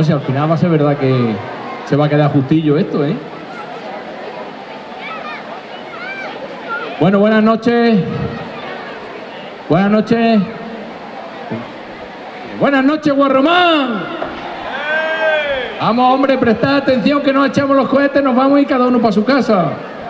No sé, al final va a ser verdad que se va a quedar justillo esto, ¿eh? Bueno, buenas noches. Buenas noches. Buenas noches, Guarromán. Vamos, hombre, prestad atención que nos echamos los cohetes, nos vamos y cada uno para su casa.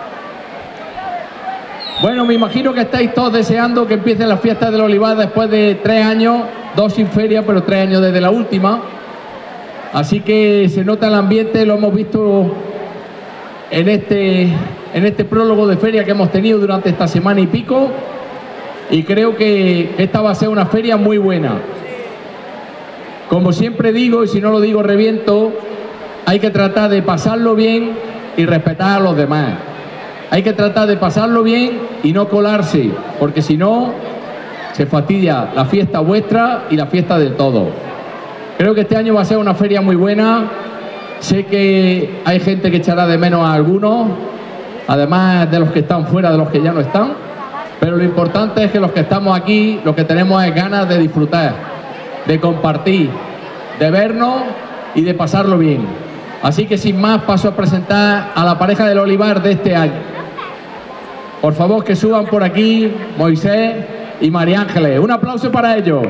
Bueno, me imagino que estáis todos deseando que empiecen las fiestas del Olivar después de 3 años, 2 sin feria, pero 3 años desde la última. Así que se nota el ambiente, lo hemos visto en este prólogo de feria que hemos tenido durante esta semana y pico. Y creo que esta va a ser una feria muy buena. Como siempre digo, y si no lo digo reviento, hay que tratar de pasarlo bien y respetar a los demás. Hay que tratar de pasarlo bien y no colarse, porque si no, se fastidia la fiesta vuestra y la fiesta de todos. Creo que este año va a ser una feria muy buena. Sé que hay gente que echará de menos a algunos, además de los que están fuera, de los que ya no están. Pero lo importante es que los que estamos aquí, lo que tenemos es ganas de disfrutar, de compartir, de vernos y de pasarlo bien. Así que sin más paso a presentar a la pareja del Olivar de este año. Por favor, que suban por aquí Moisés y María Ángeles. Un aplauso para ellos.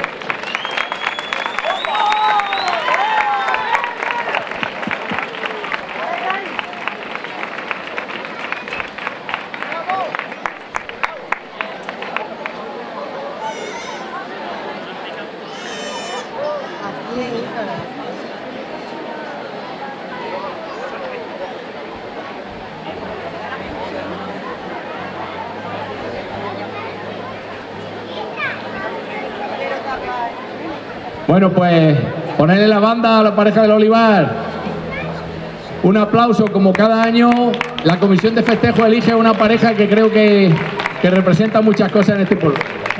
Bueno, pues ponerle la banda a la pareja del Olivar. Un aplauso, como cada año. La comisión de festejo elige una pareja que creo que representa muchas cosas en este pueblo.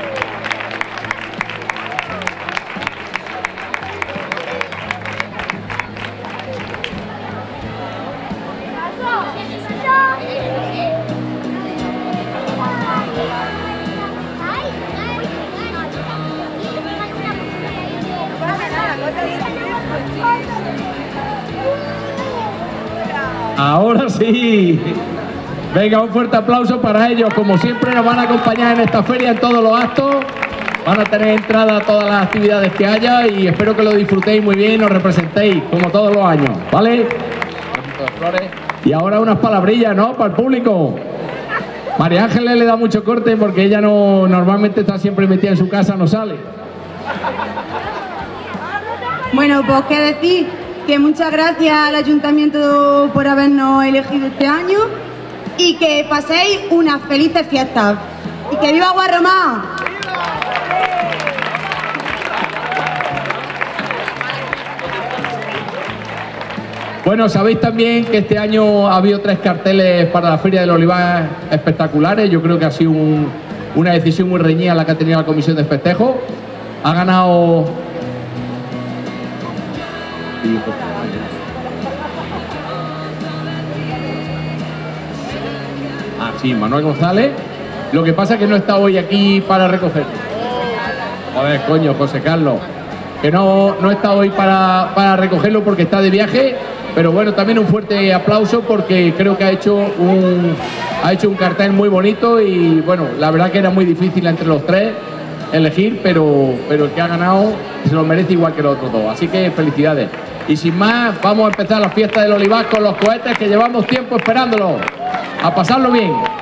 Ahora sí. Venga, un fuerte aplauso para ellos. Como siempre nos van a acompañar en esta feria en todos los actos. Van a tener entrada a todas las actividades que haya y espero que lo disfrutéis muy bien y nos representéis como todos los años, ¿vale? Y ahora unas palabrillas, ¿no? Para el público. María Ángeles le da mucho corte porque ella no normalmente está siempre metida en su casa, no sale. Bueno, pues qué decir, que muchas gracias al Ayuntamiento por habernos elegido este año y que paséis unas felices fiestas. ¡Y que viva Guarromán! Bueno, sabéis también que este año ha habido 3 carteles para la Feria del Olivar espectaculares. Yo creo que ha sido una decisión muy reñida la que ha tenido la comisión de festejo. Ha ganado... Sí, Manuel González. Lo que pasa es que no está hoy aquí para recoger. Joder, coño, José Carlos. Que no está hoy para recogerlo porque está de viaje. Pero bueno, también un fuerte aplauso porque creo que ha hecho un cartel muy bonito y bueno, la verdad que era muy difícil entre los 3 elegir, pero el que ha ganado se lo merece igual que los otros 2. Así que felicidades. Y sin más, vamos a empezar la fiesta del Olivar con los cohetes que llevamos tiempo esperándolo. A pasarlo bien.